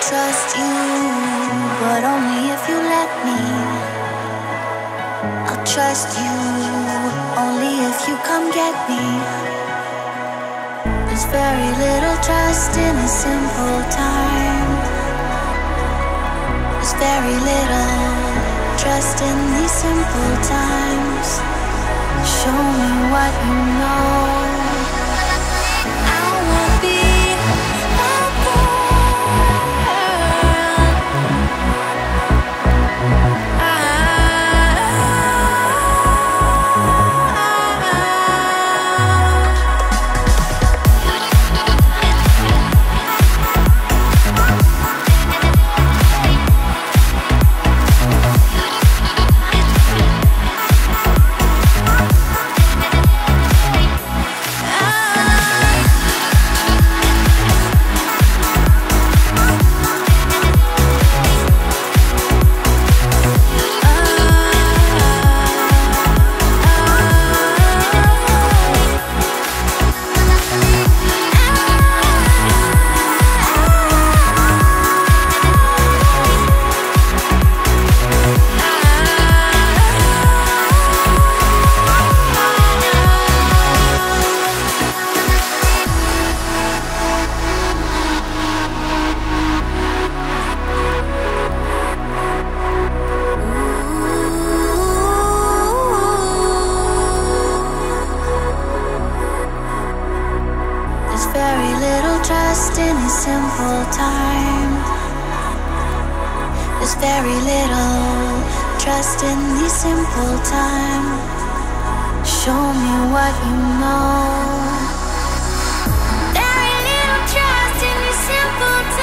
trust you, but only if you let me. I'll trust you, only if you come get me. There's very little trust in a simple time. There's very little trust in these simple times. Show me what you know. I won't be that girl. Very little trust in these simple times. Show me what you know. Very little trust in these simple times.